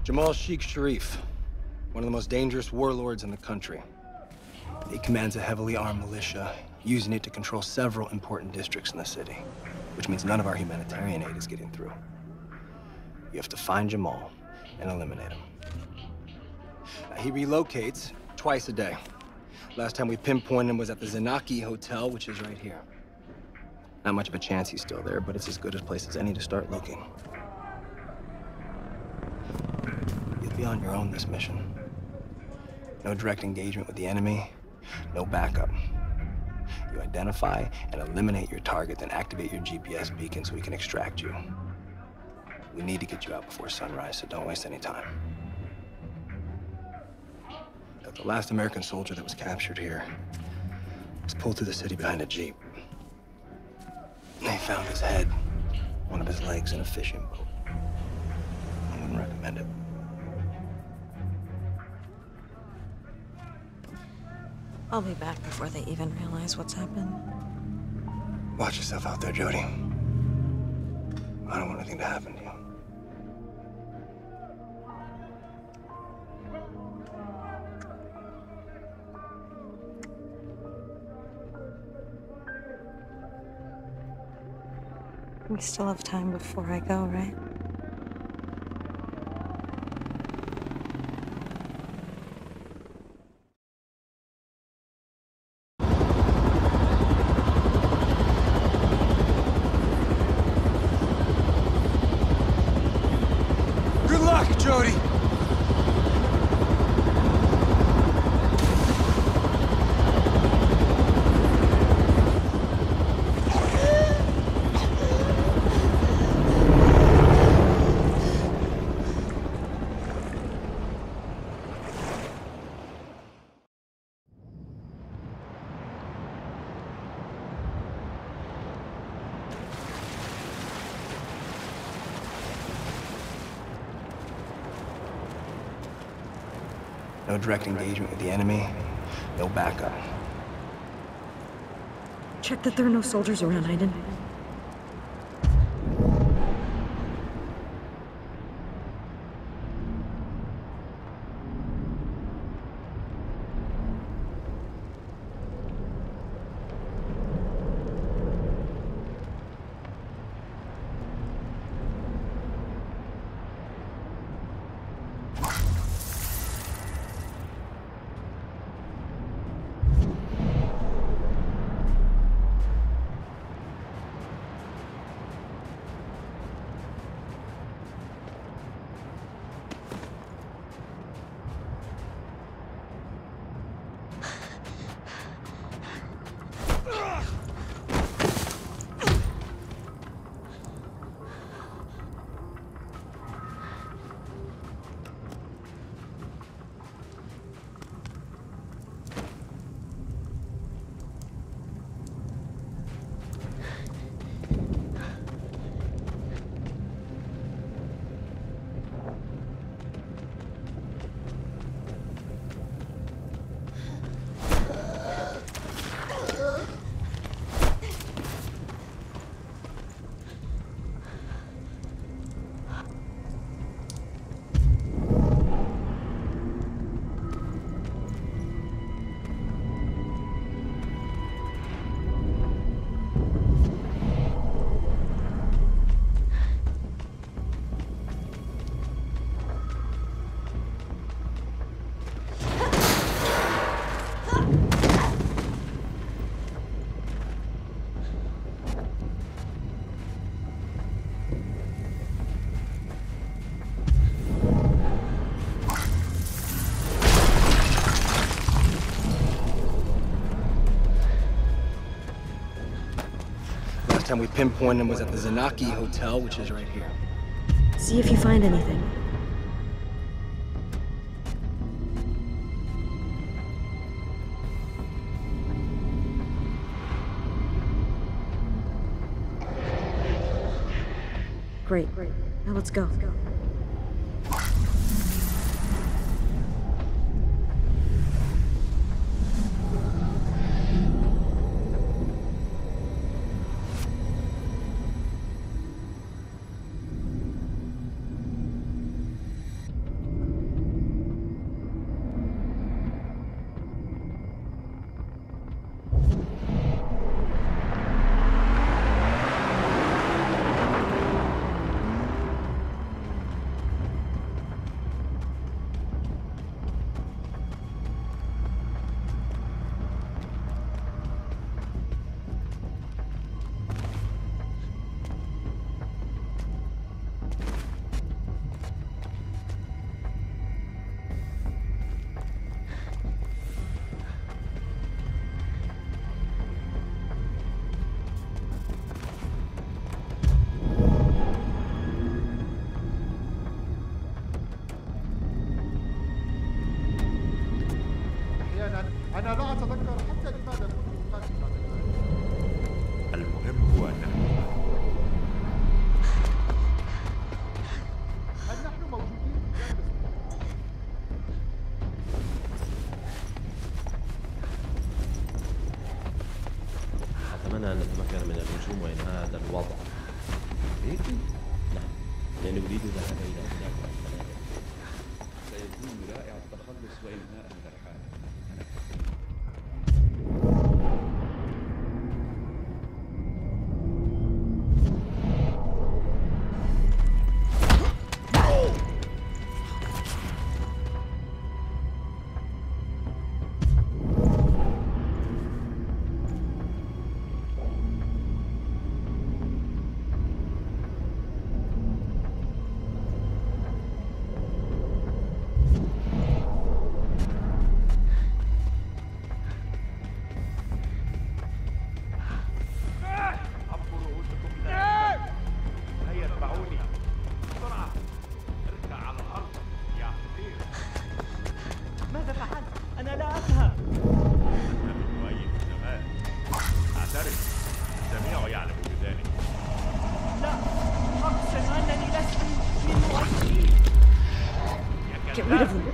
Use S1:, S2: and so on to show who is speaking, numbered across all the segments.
S1: Jamal Sheikh Sharif, one of the most dangerous warlords in the country. He commands a heavily armed militia, using it to control several important districts in the city, which means none of our humanitarian aid is getting through. You have to find Jamal and eliminate him. He relocates twice a day. Last time we pinpointed him was at the Zanaki Hotel, which is right here. Not much of a chance he's still there, but it's as good a place as any to start looking. You'll be on your own this mission. No direct engagement with the enemy, no backup. You identify and eliminate your target, then activate your GPS beacon so we can extract you. We need to get you out before sunrise, so don't waste any time. Look, the last American soldier that was captured here was pulled through the city behind a Jeep. They found his head, one of his legs in a fishing boat. I wouldn't recommend it.
S2: I'll be back before they even realize what's happened.
S1: Watch yourself out there, Jody. I don't want anything to happen to you.
S2: We still have time before I go, right?
S1: Good luck, Jody! No direct engagement with the enemy, no backup.
S2: Check that there are no soldiers around, Aiden.
S1: Last time we pinpointed him was at the Zanaki Hotel, which is right here.
S2: See if you find anything. Great. Now let's go.
S3: أتذكر حتى لماذا كنت أقاتل بعد الآن.
S4: المهم هو أننا
S3: هل نحن موجودين في جانب
S5: أتمنى أن نتمكن من الهجوم وإنهاء هذا الوضع. نعم، لأني أريد الذهاب إلى هناك والسلام.
S6: سيكون رائع التخلص وإنهاء هذا الحال.
S2: Get rid of them.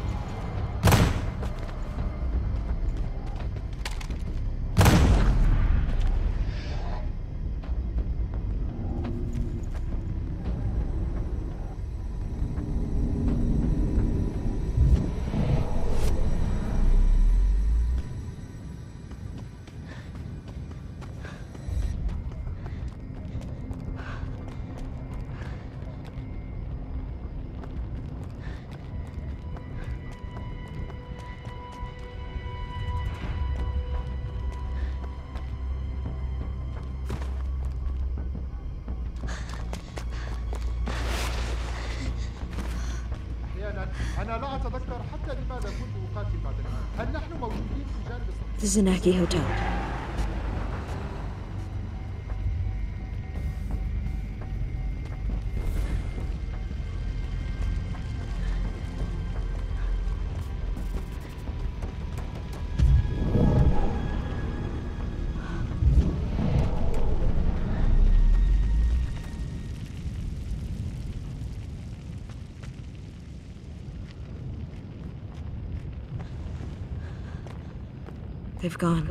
S3: أنا لا أتذكر حتى لماذا كنت أقاتل بعد الآن. هل نحن موجودين في جانب الصحراء؟
S2: The Zanaki Hotel. They've gone.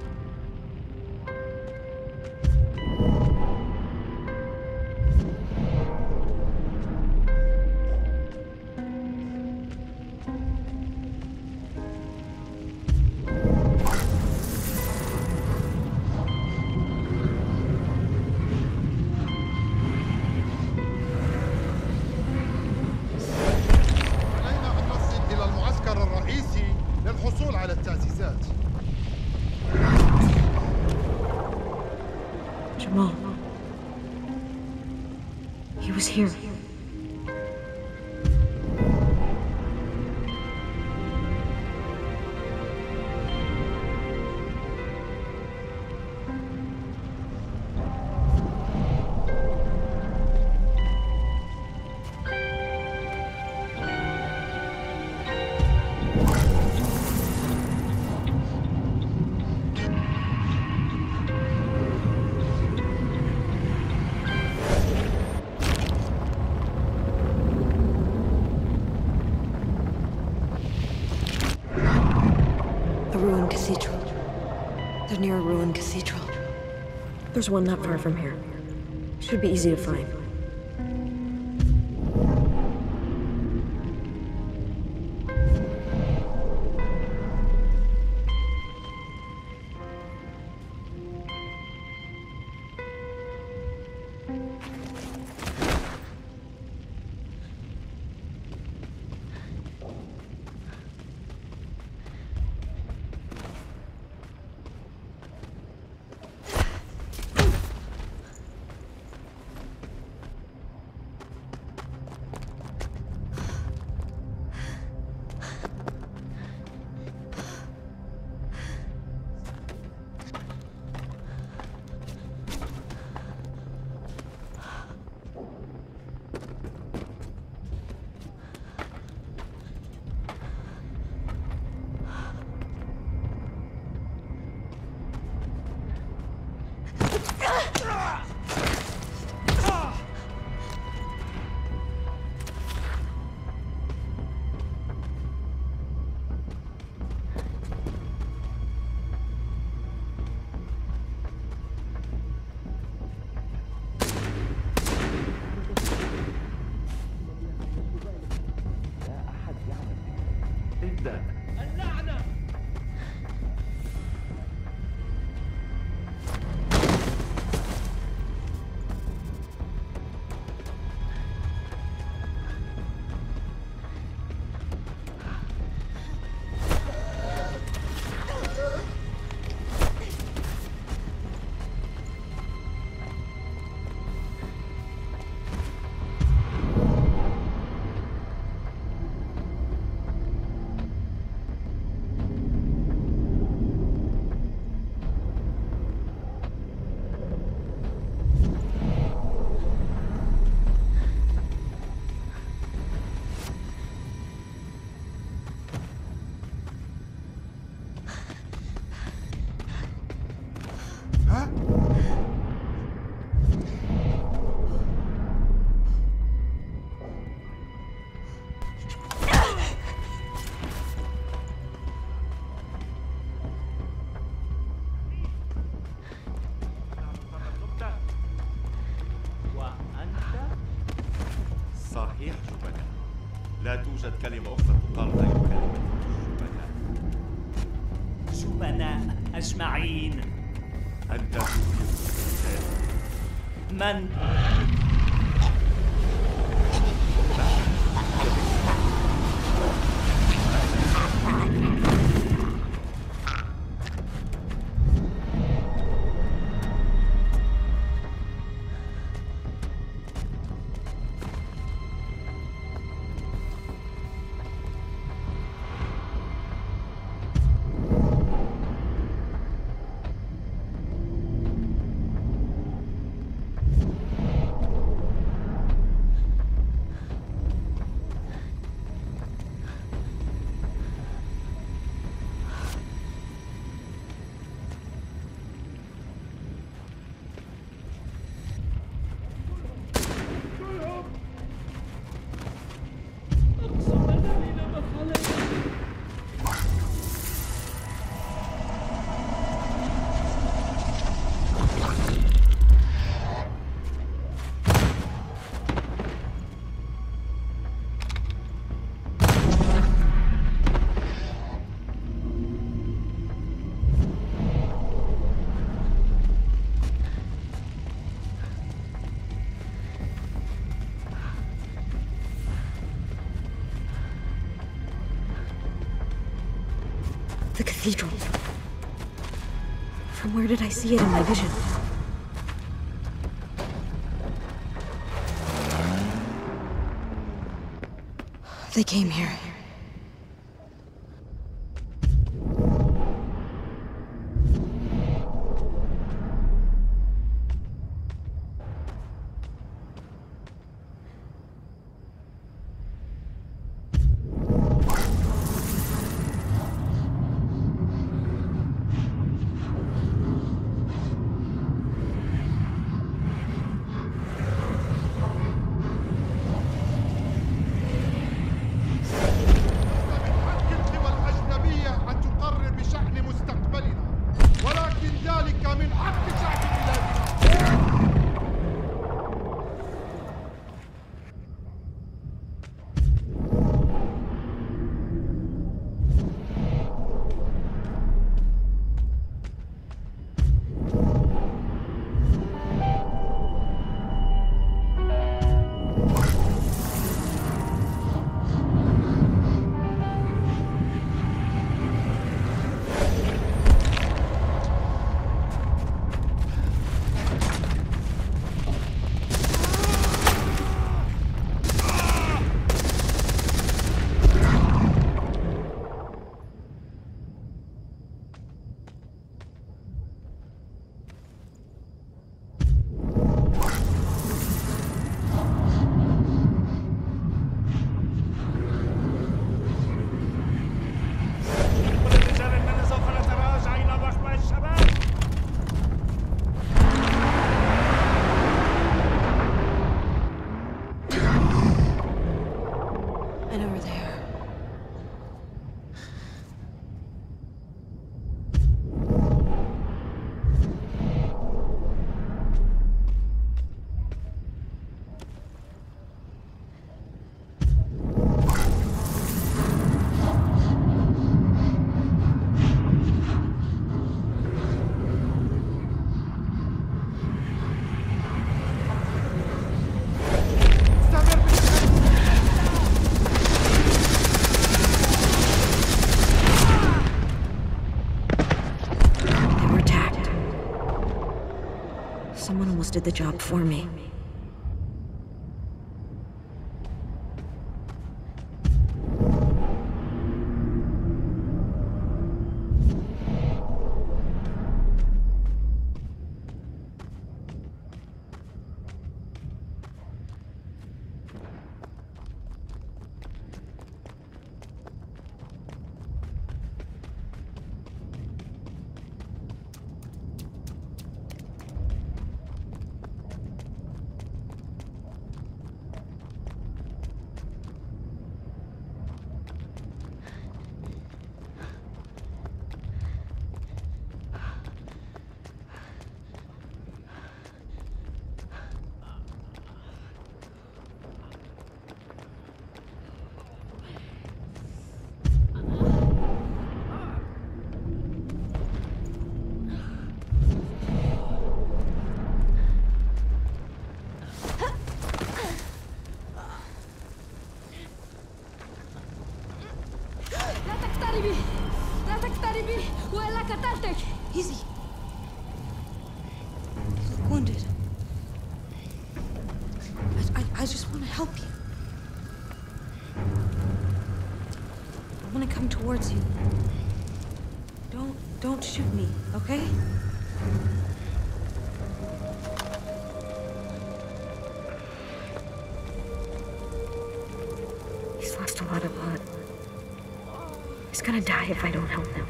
S3: علينا أن نصل إلى المعسكر الرئيسي للحصول على التعزيزات.
S2: Jamal. He was here. A ruined cathedral. They're near a ruined cathedral. There's one not far from here. Should be easy to find.
S6: جدا. اللعنة.
S4: صحيح جبناء. لا توجد كلمة أخرى تقال غير كلمة جبناء.
S7: جبناء أجمعين.
S4: أنت تريد
S7: من؟
S2: The cathedral. From where did I see it in my vision? They came here. did the job for me.
S8: لا تقتربي وإلا قتلتك.
S2: Easy. You look wounded. I just want to help you. I want to come towards you. Don't shoot me, okay? He's lost a lot of blood. He's gonna die if I don't help him.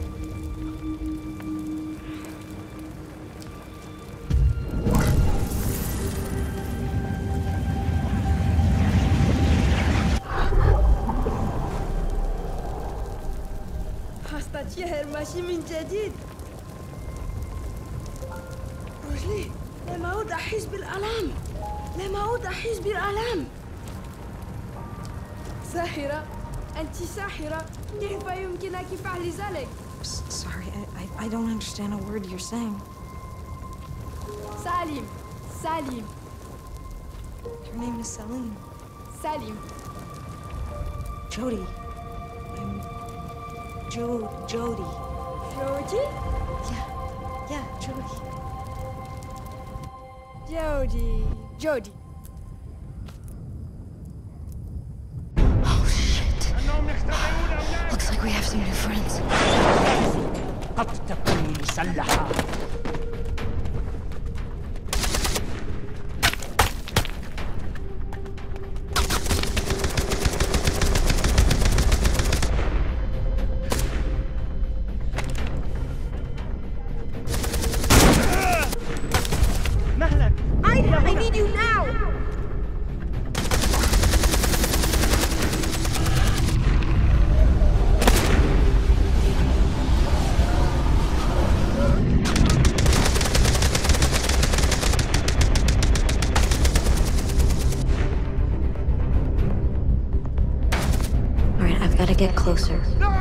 S8: أستطيع المشي من جديد. رجلي لم أعد أحس بالآلام. لم أعد أحس بالآلام. ساحرة، أنت ساحرة. كيف يمكنك فعل ذلك؟
S2: Sorry, I don't understand a word you're saying.
S8: سالم. سالم.
S2: Your name is Salim.
S8: سالم.
S2: Jody. I'm Jody.
S8: Jody?
S2: Yeah, Jody.
S8: Jody.
S2: Oh shit. Looks like we have some new friends.
S7: قد تكون مسلحة.
S8: I need you now!
S2: All right, I've got to get closer.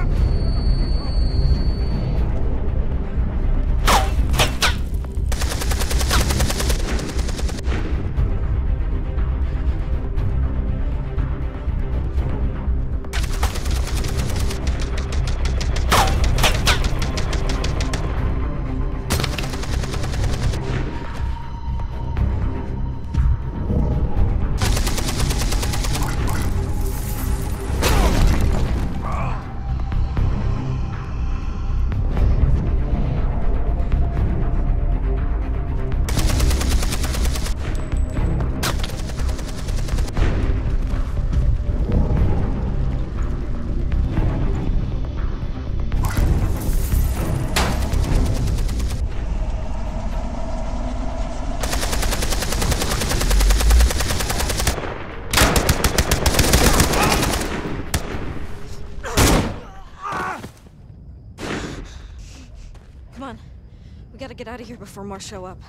S2: Come on. We gotta get out of here before more show up.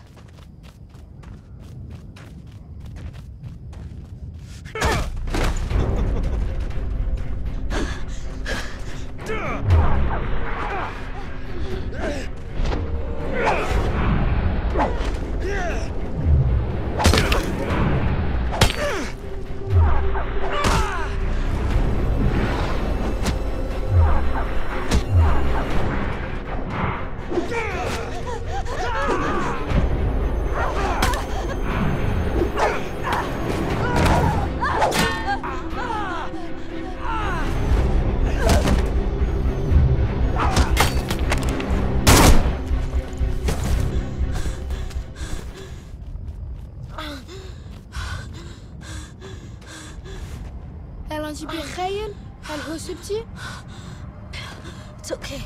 S8: هل هو سبتي؟
S2: It's okay.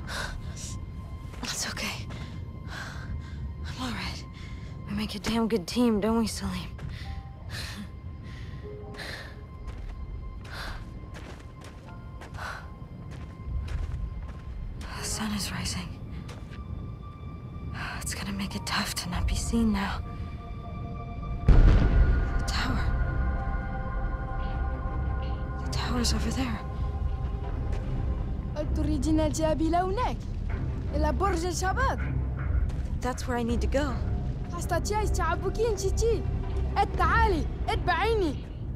S2: It's okay. I'm all right. We make a damn good team, don't we, Salim? The sun is rising. It's gonna make it tough to not be seen now. The tower. The tower's over there.
S8: هل تريدين الذهاب إلى هناك؟ إلى برج الشباب؟
S2: That's where I need to go.
S8: أستطيع استيعابك انتي. تعالي اتبعيني.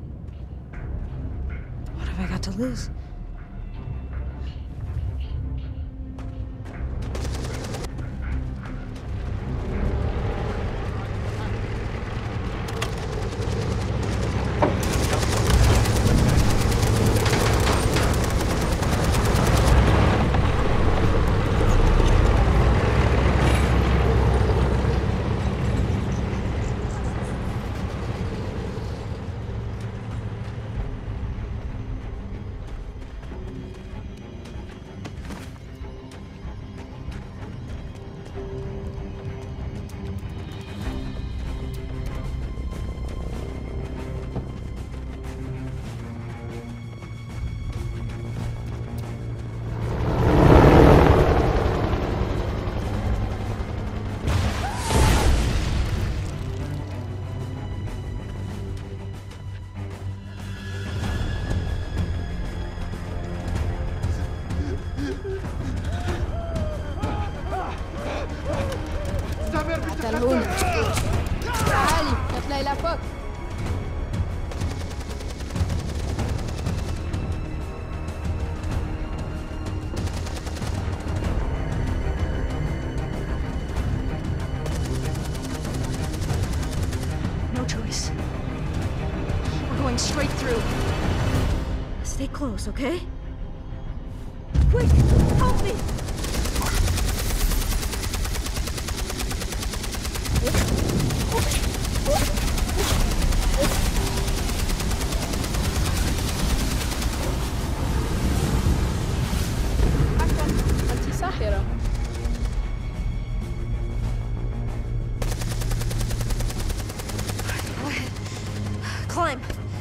S2: What have I got to lose?
S8: تعالي نطلع إلى فوق.
S2: No choice. We're going straight through. Stay close, okay? Quick! Help me!
S8: أنت ساحرة.
S2: Go ahead. Climb.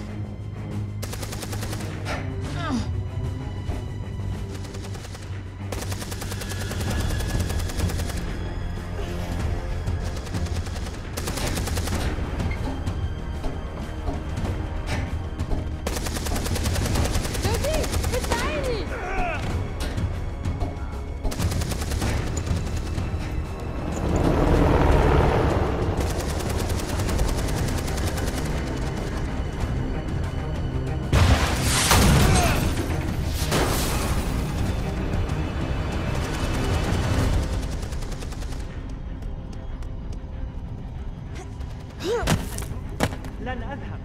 S7: لن أذهب.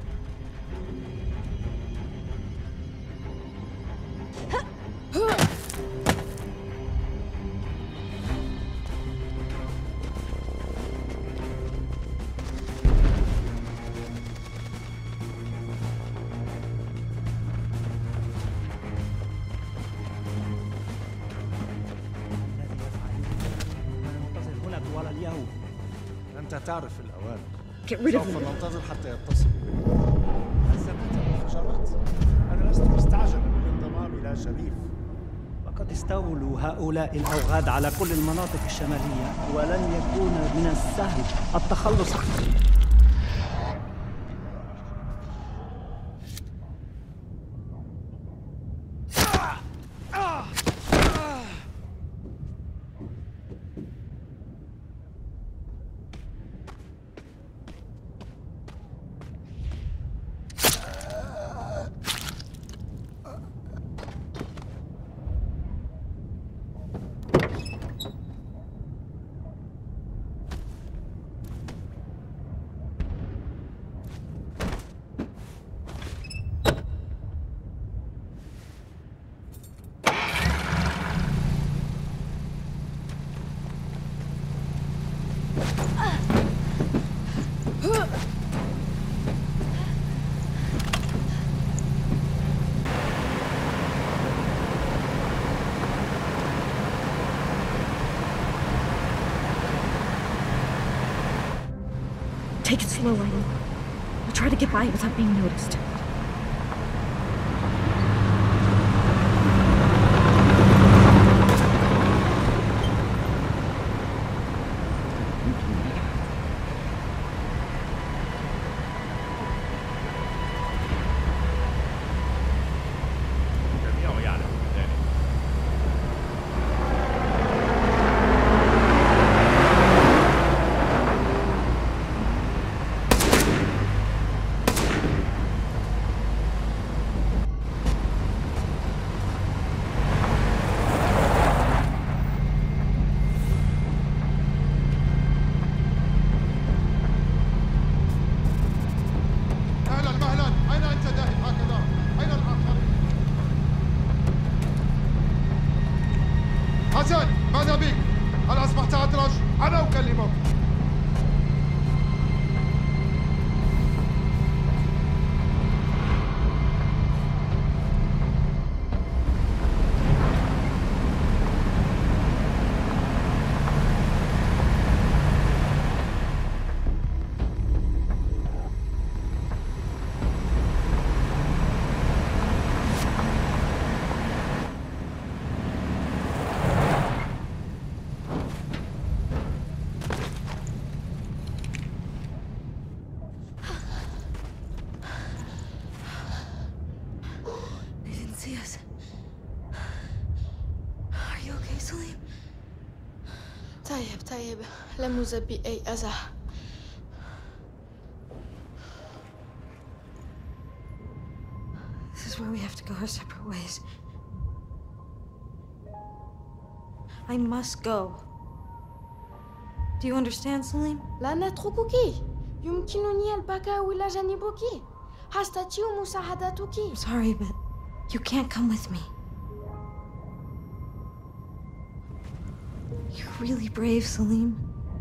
S7: ننتظر هنا طوال اليوم.
S4: أنت تعرف الأوان.
S2: Get rid of
S4: سوف
S2: me.
S4: ننتظر حتى يتصلوا بنا. هل سمعت بالانفجارات؟ أنا لست مستعجلا بالانضمام إلى شريف.
S7: وقد استولوا هؤلاء الأوغاد على كل المناطق الشمالية ولن يكون من السهل التخلص عنهم.
S2: Take it slow, Aiden. We'll try to get by without being noticed.
S4: الجميع يعلم ذلك.
S3: مهلا مهلا، أين أنت ذاهب هكذا؟ أين الآخرين؟ حسن، ماذا بك؟ هل أصبحت أدرج؟ أنا أكلمك.
S2: They didn't see us. Are you okay, Salim?
S8: طيب لم يصب بي أي أذى.
S2: This is where we have to go our separate ways. I must go. Do you understand, Salim?
S8: لا نتركك. يمكنني البقاء إلى جانبك. حستطيع مساعدتك.
S2: I'm sorry, but you can't come with me. You're really brave, Salim.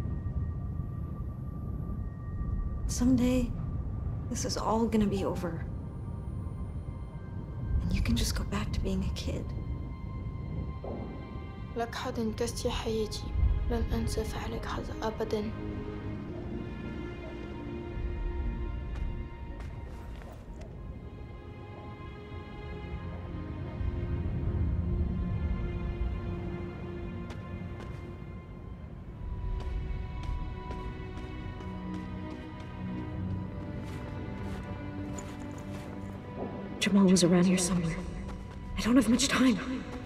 S2: Someday, this is all gonna be over. And you can just go back to being a kid.
S8: لقد انقذت حياتي. لن أنسى فعلك هذا أبداً.
S2: Jamal was around here somewhere. I don't have much time.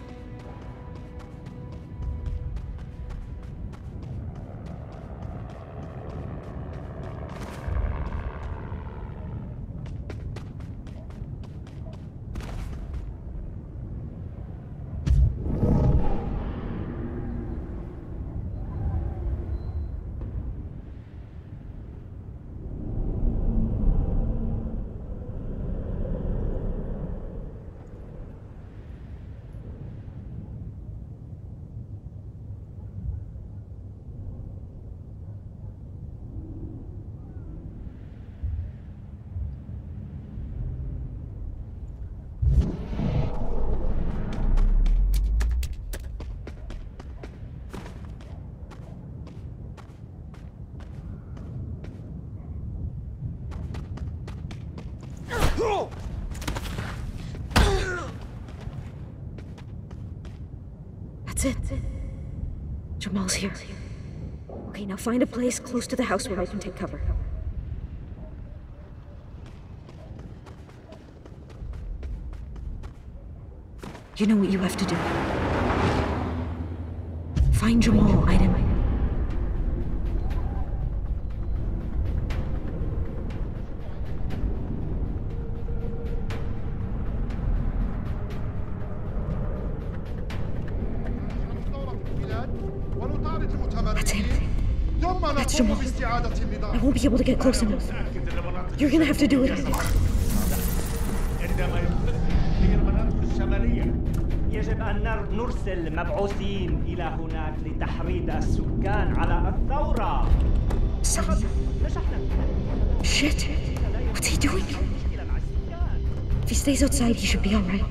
S2: That's it. Jamal's here. Okay, now find a place close to the house where I can take cover. You know what you have to do. Find Jamal, Aiden. That's him. That's Jamal. I won't be able to get close enough. You're gonna have to do it, Aiden.
S7: عندما ينفذ هي المناطق الشمالية يجب أن نرسل مبعوثين إلى هناك لتحريض السكان على الثورة.
S2: Shit! What's he doing? If he stays outside, he should be alright.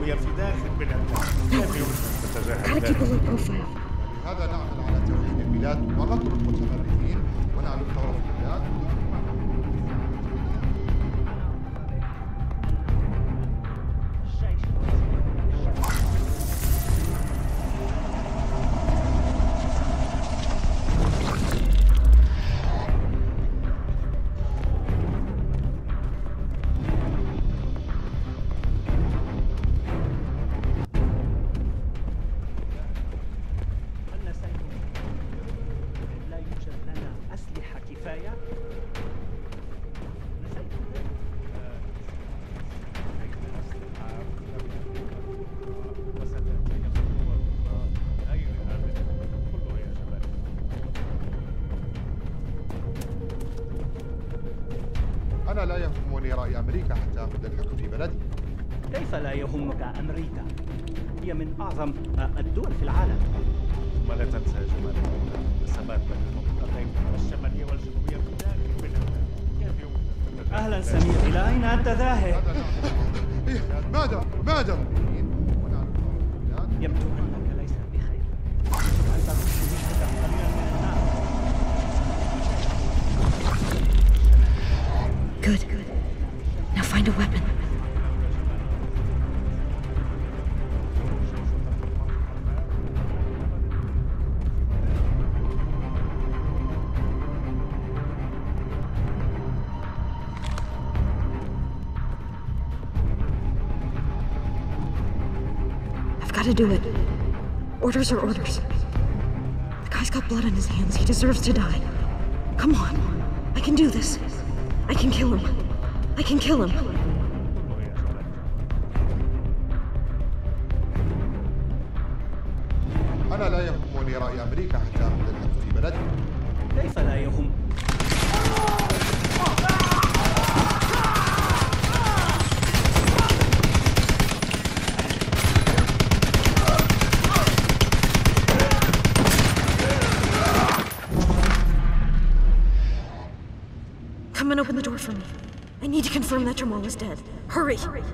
S4: الشمالية في داخل بلادنا. كيف يمكن تتجاهل ذلك؟
S3: لهذا نعمل على توحيد البلاد ونطرد المتمردين ونعمل ثورة في البلاد. أنا لا يهمني رأي أمريكا حتى أخذ الحكم في بلدي.
S7: كيف لا يهمك أمريكا؟ هي من أعظم الدول في العالم.
S4: ثم لا تنسى يا جمال الثبات بين المنطقتين الشمالية والجنوبية في داخل بلادنا. كيف يمكن تتجاهل؟
S7: أهلا سمير، إلى أين أنت ذاهب؟
S3: ماذا؟
S7: يبدو أنك ليس بخير. أنت تشبه قليلا من الناس.
S2: Good. Now find a weapon. I've got to do it. Orders are orders. The guy's got blood on his hands. He deserves to die. Come on. I can do this. I can kill him. I can kill him.
S3: أنا لا يهمني رأي أمريكا حتى أخذ الحكم في بلدي.
S7: كيف لا يهم؟
S2: Come and open the door for me. I need to confirm that Jamal is dead. Hurry!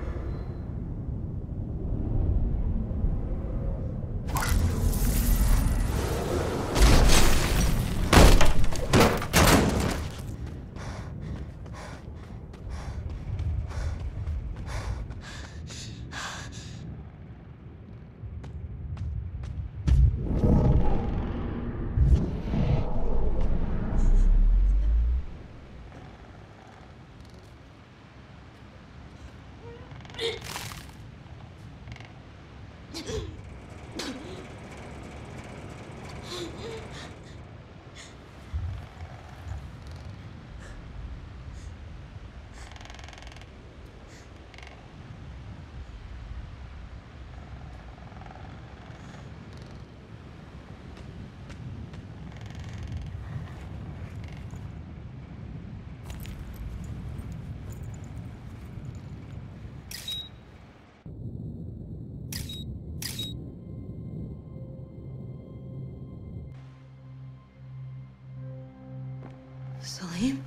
S2: Salim?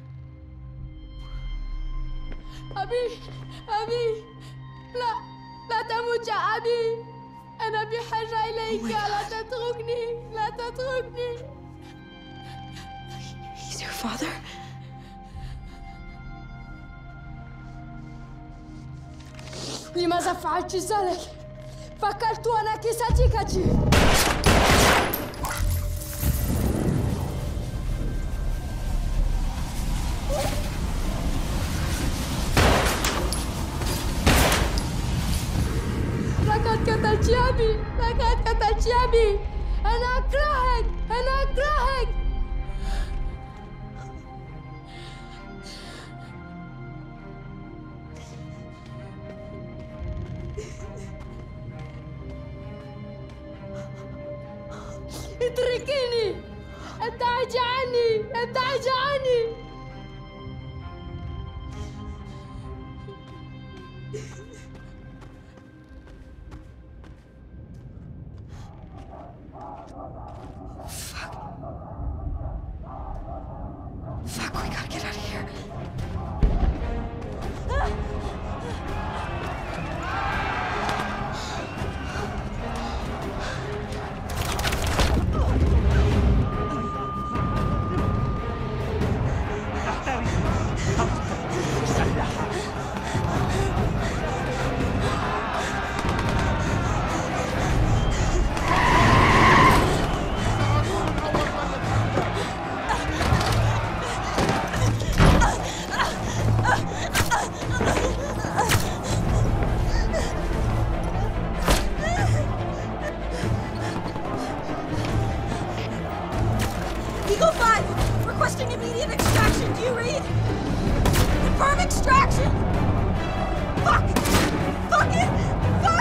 S8: أبي لا تموت يا أبي. أنا بحاجة إليك. لا تتركني.
S2: He's your father?
S8: لماذا فعلت ذلك؟ فكرت أنك صديقتي. لقد قتلت أبي. أنا أكرهك. اتركيني. ابتعدي عني.
S2: Fuck, we gotta get out of here.
S8: Eagle 5, requesting immediate extraction. Do you read? Confirm extraction! Fuck! Fuck it! Fuck!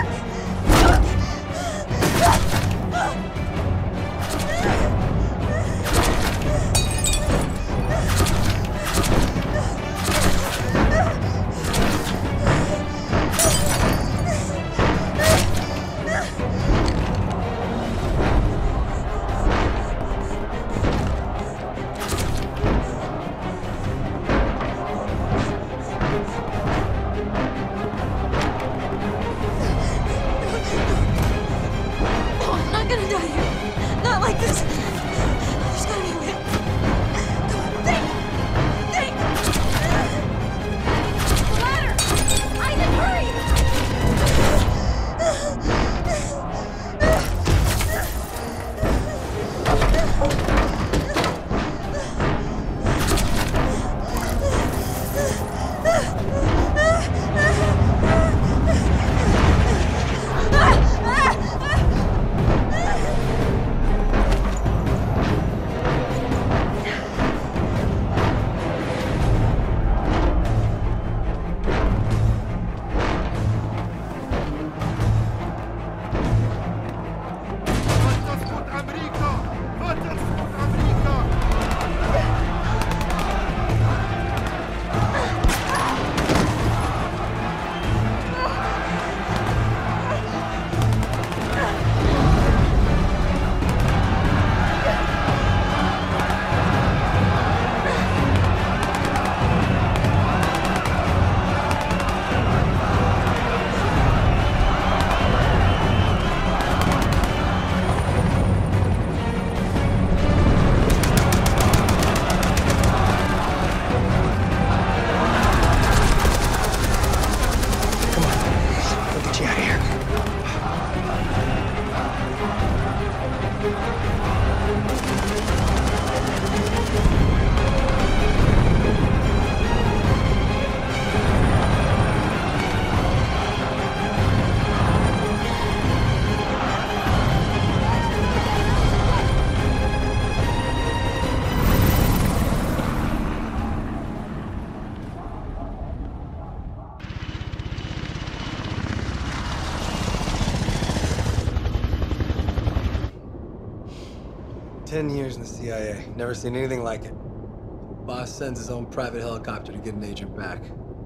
S1: "10 years in the CIA. Never seen anything like it. Boss sends his own private helicopter to get an agent back.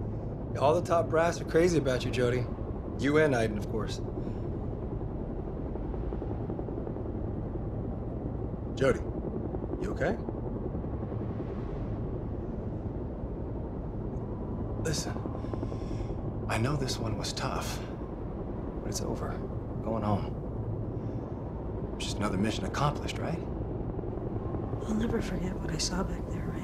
S1: All the top brass are crazy about you, Jodie. You and Aiden, of course. Jodie, you okay? Listen, I know this one was tough, but it's over. I'm going home. Just another mission accomplished, right?
S2: I'll never forget what I saw back there, Ryan.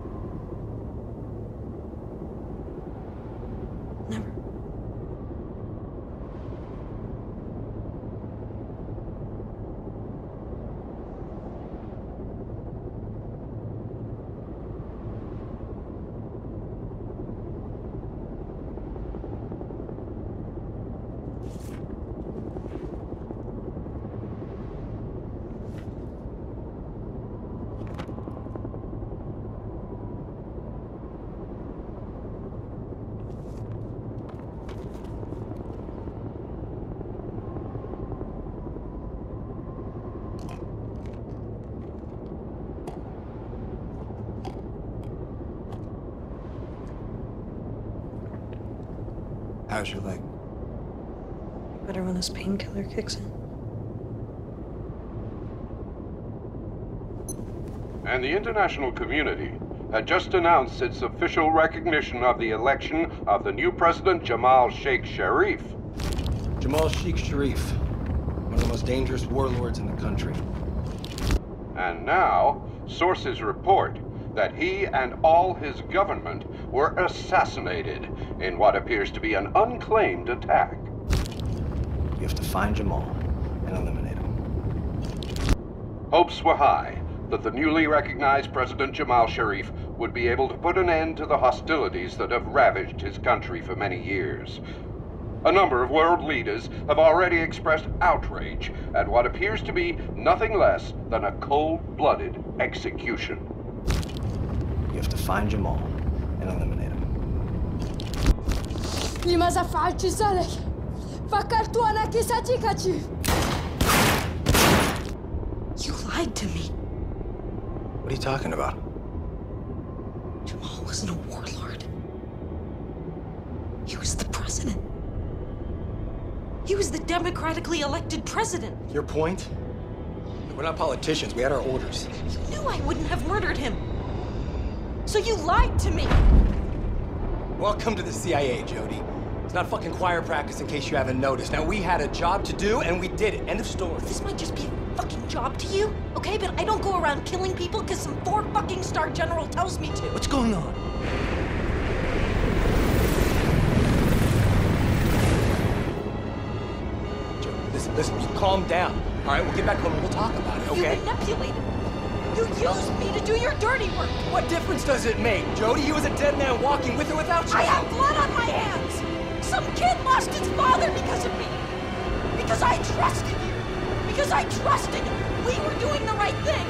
S2: Never.
S1: How's your leg?
S2: Better when this painkiller kicks in.
S9: And the international community had just announced its official recognition of the election of the new president, Jamal Sheikh Sharif.
S1: Jamal Sheikh Sharif, one of the most dangerous warlords in the country.
S9: And now, sources report that he and all his government were assassinated in what appears to be an unclaimed attack.
S1: You have to find Jamal and eliminate him.
S9: Hopes were high that the newly recognized President Jamal Sharif would be able to put an end to the hostilities that have ravaged his country for many years. A number of world leaders have already expressed outrage at what appears to be nothing less than a cold-blooded execution.
S1: You have to find Jamal and eliminate him.
S8: لماذا فعلت ذلك؟ فكرت أنك ستكتشف.
S2: You lied to me.
S1: What are you talking about?
S2: Jamal wasn't a warlord. He was the president. He was the democratically elected president.
S1: Your point? We're not politicians. We had our orders.
S2: You knew I wouldn't have murdered him. So you lied to me.
S1: Welcome to the CIA, Jody. It's not fucking choir practice in case you haven't noticed. Now, we had a job to do, and we did it. End of story.
S2: This might just be a fucking job to you, okay? But I don't go around killing people because some 4-fucking-star general tells me to.
S1: What's going on? Jody, listen, you calm down. All right, we'll get back home and we'll talk about it, okay?
S2: You manipulated me. You used me to do your dirty work.
S1: What difference does it make? Jody, he was a dead man walking with or without you.
S2: I have blood on my hands. Some kid lost his father because of me. Because I trusted you. Because I trusted we were doing the right thing.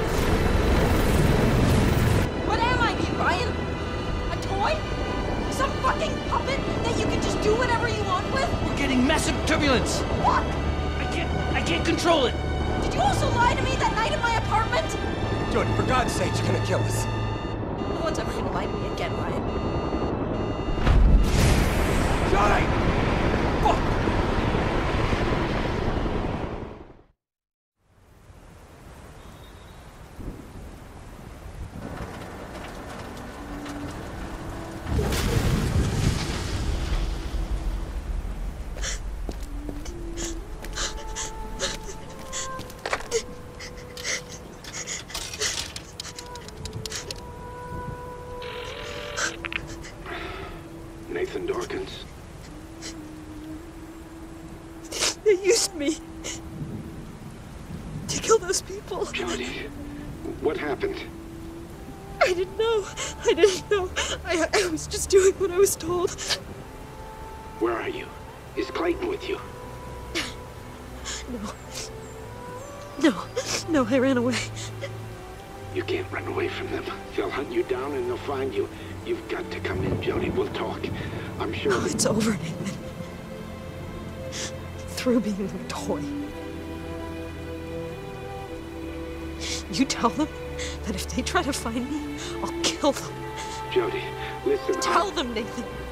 S2: What am I to you, Ryan? A toy? Some fucking puppet that you can just do whatever you want with?
S10: We're getting massive turbulence.
S2: Fuck!
S10: I can't control it.
S2: Did you also lie to me that night in my apartment?
S1: Jody, for God's sake, you're gonna kill us.
S2: No one's ever gonna lie to me again, Ryan.
S1: Jody! Fuck!
S9: Nathan Dawkins.
S2: They used me to kill those people.
S9: Jody, what happened?
S2: I didn't know. I was just doing what I was told.
S9: Where are you? Is Clayton with you?
S2: No, I ran away.
S9: You can't run away from them. They'll hunt you down and they'll find you. You've got to come in, Jody. We'll talk. I'm sure
S2: No, it's over, Nathan. Through being a toy. You tell them that if they try to find me, I'll kill them.
S9: Jody, listen.
S2: Tell them, Nathan.